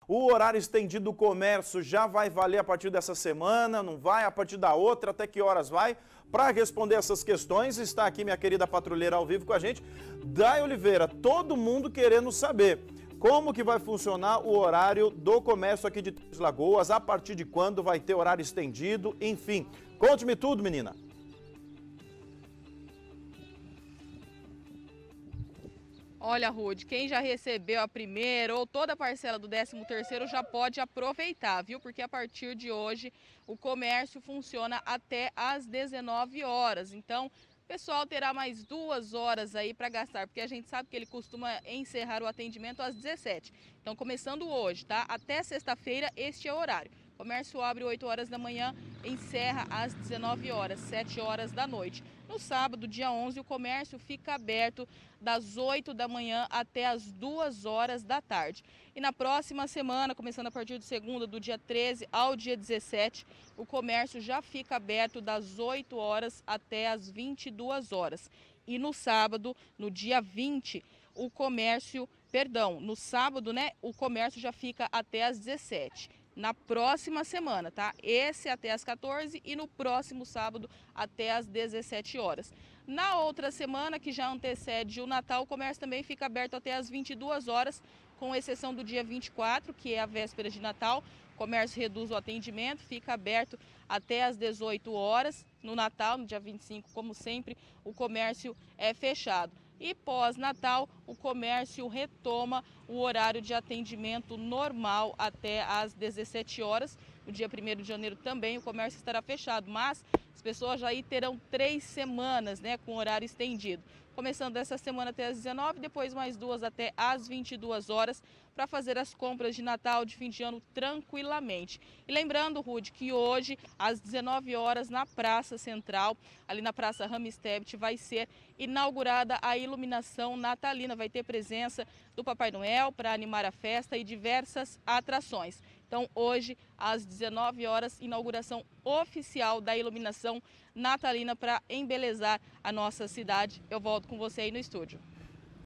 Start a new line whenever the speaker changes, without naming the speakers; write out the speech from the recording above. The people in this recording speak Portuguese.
O horário estendido do comércio já vai valer a partir dessa semana, não vai? A partir da outra, até que horas vai? Para responder essas questões, está aqui minha querida patrulheira ao vivo com a gente, Day Oliveira. Todo mundo querendo saber como que vai funcionar o horário do comércio aqui de Três Lagoas, a partir de quando vai ter horário estendido, enfim. Conte-me tudo, menina.
Olha, Rude, quem já recebeu a primeira ou toda a parcela do 13º já pode aproveitar, viu? Porque a partir de hoje o comércio funciona até às 19 horas. Então, o pessoal terá mais 2 horas aí para gastar, porque a gente sabe que ele costuma encerrar o atendimento às 17. Então, começando hoje, tá? Até sexta-feira, este é o horário. O comércio abre 8 horas da manhã, encerra às 19 horas, 7 horas da noite. No sábado, dia 11, o comércio fica aberto das 8 da manhã até as 2 horas da tarde. E na próxima semana, começando a partir de segunda, do dia 13 ao dia 17, o comércio já fica aberto das 8 horas até as 22 horas. E no sábado, no dia 20, no sábado, né, o comércio já fica até as 17. Na próxima semana, tá? Esse até as 14 e no próximo sábado até as 17 horas. Na outra semana, que já antecede o Natal, o comércio também fica aberto até as 22 horas, com exceção do dia 24, que é a véspera de Natal. O comércio reduz o atendimento, fica aberto até as 18 horas. No Natal, no dia 25, como sempre, o comércio é fechado. E pós-Natal, o comércio retoma o horário de atendimento normal até às 17 horas. No dia 1º de janeiro também o comércio estará fechado, mas as pessoas já aí terão 3 semanas, né, com horário estendido. Começando essa semana até às 19, depois mais 2 até às 22 horas, para fazer as compras de Natal, de fim de ano, tranquilamente. E lembrando, Rude, que hoje, às 19 horas, na Praça Central, ali na Praça Ramstebet, vai ser inaugurada a iluminação natalina. Vai ter presença do Papai Noel para animar a festa e diversas atrações. Então, hoje, às 19 horas, inauguração oficial da iluminação natalina para embelezar a nossa cidade. Eu volto com você aí no estúdio.